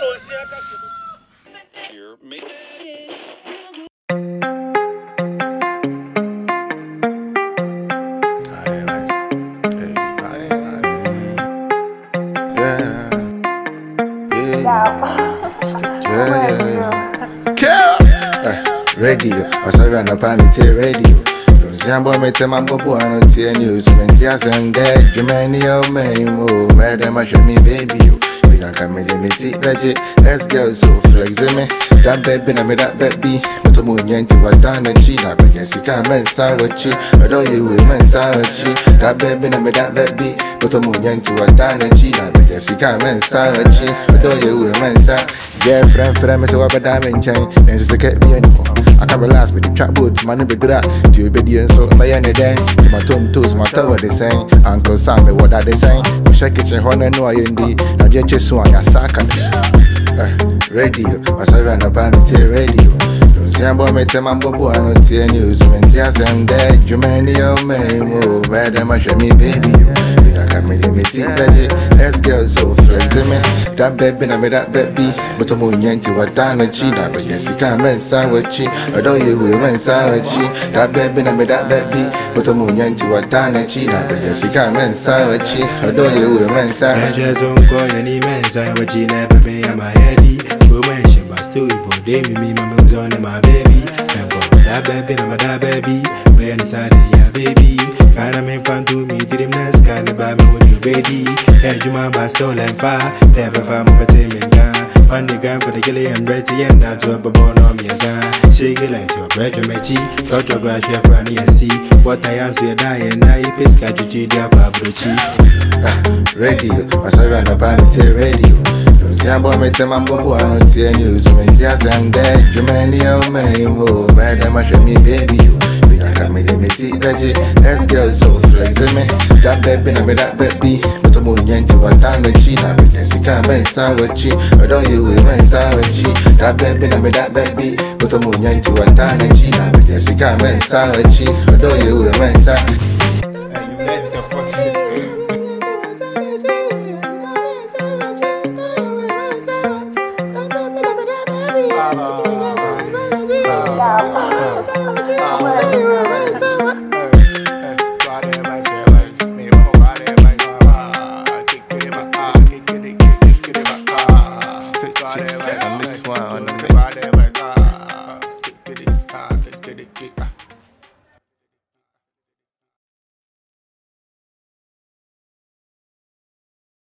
Here, me. Radio, Oseiamoah radio. Zambo me te mambo buano tie news. Mentia sende, Jumani o me mo. Madam, I show me baby you. We can come in the see Reggie. Let's go so flex me. That baby na me that baby. But to moon yenti watana chi. Na begin si ka men sawachi. Although you will men sawachi. That baby na me that baby. But to moon yenti watana chi. Na begin si ka men sawachi. Although you will men sa. Yeah, friend, me say what bad diamond chain. Then just get me anymore. I can't relax with the trap boat, man, be that. Do you obedience so my end then? To my tomb toes, my tower they saying. Uncle Sam, what are they saying? We shake kitchen honor no IND. Now just so I saka. Radio, Oseiamoah radio. Zambo me te mambo buano tie news. Mentia sende, Jumani o me mo. Madam, I show me baby you. Me see Reggie, let's go so flex me. That baby na me that baby. But to moon yenti watana chi. That begin si ka men sawachi. Although you will men sawachi. That baby na me that baby. But to moon yenti watana chi. That begin si ka men sawachi. Although you will men sawachi. Just on call any men sawachi. Never be a my heady. Woman she but still for day me mom's on my baby. That baby na my that baby. When inside ya baby. Kinda make fun to me, to them nice kind of baby with you, baby. Yeah, you my bastard and fire, never found my entertainment gun. On the ground for the gilly and Reggie, and that's what born on me as I shake it like your bread, your mechi, got your grass, your friend, and see what I answer, you die, and I piss, got you, dear Pablochi. Radio, Oseiamoah radio. Zambo me te mambo buano tie news. Mentia sende, Jumani o me mo. Madam, I show me baby you. Me see Reggie, let's go so flex me. That baby na me that baby. But to moon yenti watana chi. Na begin si ka men sawachi. Although you will men sawachi. That baby na me that baby. But to moon yenti watana chi. Na begin si ka men sawachi. Although you will men sawachi. On this one,